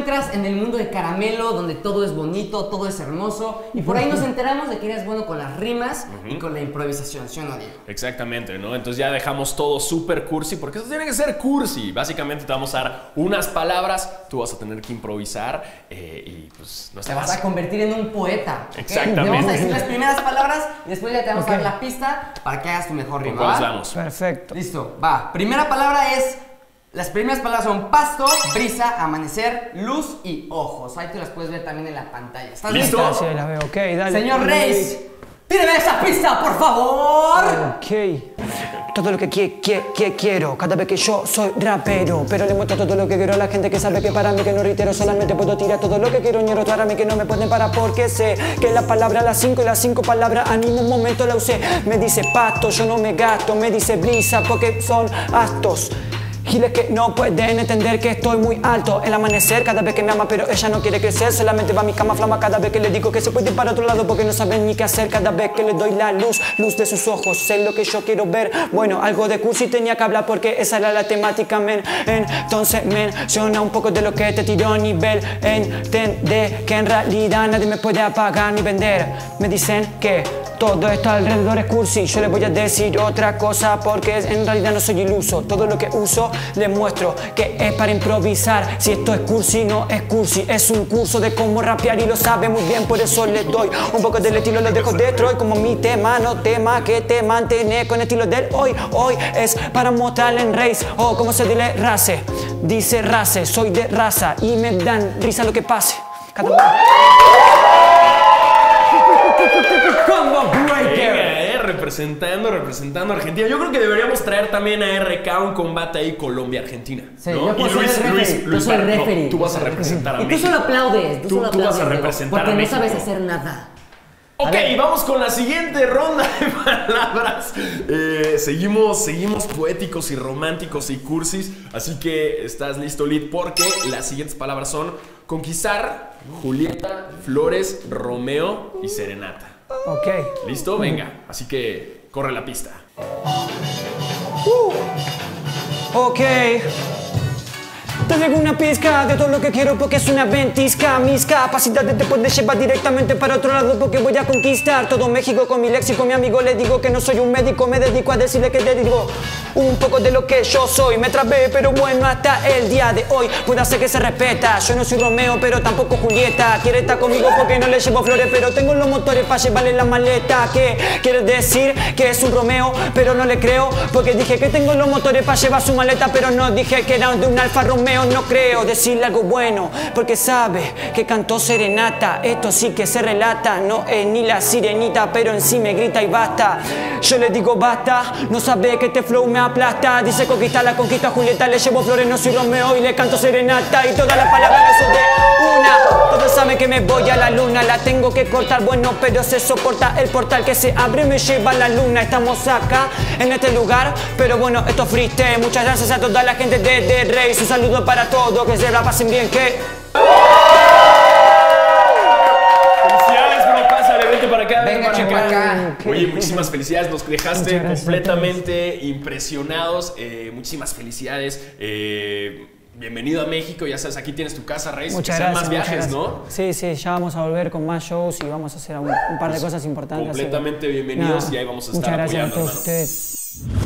encuentras en el mundo de Caramelo, donde todo es bonito, todo es hermoso, y por ahí nos enteramos de que eres bueno con las rimas y con la improvisación, ¿sí o no, Diego? Exactamente, ¿no? Entonces ya dejamos todo súper cursi, porque eso tiene que ser cursi. Básicamente te vamos a dar unas palabras, tú vas a tener que improvisar y pues no Te vas a convertir en un poeta, ¿okay? Exactamente. Te vamos a decir las primeras palabras y después ya te vamos a dar la pista para que hagas tu mejor rima, ¿va? Vamos. Perfecto. Listo, va. Primera palabra es... Las primeras palabras son pasto, brisa, amanecer, luz y ojos. Ahí tú las puedes ver también en la pantalla. ¿Estás listo? Sí, las veo. Ok, dale. Señor Reis, tíreme esa pista, por favor. Ok. Todo lo que quiero, cada vez que yo soy rapero. Pero le muestro todo lo que quiero a la gente que sabe que para mí que no reitero. Solamente puedo tirar todo lo que quiero, ñero. Para mí que no me pueden parar porque sé que la palabra las 5 y las 5 palabras a ningún momento la usé. Me dice pasto, yo no me gasto. Me dice brisa porque son astos. Giles que no pueden entender que estoy muy alto. El amanecer cada vez que me ama, pero ella no quiere crecer. Solamente va a mi cama flama cada vez que le digo que se puede ir para otro lado porque no saben ni qué hacer. Cada vez que le doy la luz de sus ojos, sé lo que yo quiero ver. Bueno, algo de cursi tenía que hablar porque esa era la temática, men. Entonces menciona un poco de lo que te tiró a nivel. Entender que en realidad nadie me puede apagar ni vender. Me dicen que todo esto alrededor es cursi. Yo les voy a decir otra cosa porque en realidad no soy iluso. Todo lo que uso les muestro que es para improvisar. Si esto es cursi, no es cursi. Es un curso de cómo rapear y lo sabe muy bien. Por eso les doy un poco del estilo, lo dejo dentro. Y como mi tema, no tema que te mantiene con el estilo del hoy. Hoy es para mostrarle en race. O como se dice race. Dice race, soy de raza. Y me dan risa lo que pase. Combo Breaker. Representando a Argentina. Yo creo que deberíamos traer también a RK un combate ahí Colombia-Argentina. Sí, ¿no? yo soy el referee. Tú vas a representar a México. Y tú solo aplaudes. Tú vas a representar porque a México. no sabes hacer nada. Ok, vamos con la siguiente ronda de palabras. Seguimos poéticos y románticos y cursis. Así que estás listo, Lid, porque las siguientes palabras son conquistar, Julieta, Flores, Romeo y Serenata. Ok. ¿Listo? Venga. Así que corre la pista. Ok. Te dejo una pizca de todo lo que quiero porque es una ventisca. Mis capacidades te pueden llevar directamente para otro lado porque voy a conquistar todo México con mi léxico. Mi amigo le digo que no soy un médico, me dedico a decirle que te digo un poco de lo que yo soy. Me trabé, pero bueno, hasta el día de hoy puede hacer que se respeta. Yo no soy Romeo, pero tampoco Julieta. Quiere estar conmigo porque no le llevo flores, pero tengo los motores para llevarle la maleta. ¿Qué quiere decir? Que es un Romeo, pero no le creo porque dije que tengo los motores para llevar su maleta, pero no dije que era de un Alfa Romeo. No creo decirle algo bueno porque sabe que cantó Serenata. Esto sí que se relata, no es ni la sirenita, pero en sí me grita y basta. Yo le digo basta, no sabe que este flow me aplasta. Dice conquista la conquista a Julieta, le llevo flores, no soy Romeo y le canto Serenata. Y todas las palabras no son de una. Todos saben que me voy a la luna, la tengo que cortar, bueno, pero se soporta el portal que se abre y me lleva a la luna. Estamos acá en este lugar, pero bueno, esto es freestyle. Muchas gracias a toda la gente de Reis. Un saludo para todos, que se la pasen bien, que... Felicidades, bro, pásale, vente para acá, Venga, para acá. Oye, muchísimas felicidades, nos dejaste completamente impresionados. Muchísimas felicidades. Bienvenido a México, ya sabes, aquí tienes tu casa, Reis. Muchas que sean gracias, más viajes, ¿no? Sí, ya vamos a volver con más shows y vamos a hacer un par de cosas importantes. Completamente bienvenidos y ahí vamos a estar apoyando. Muchas gracias a todos hermano. ustedes.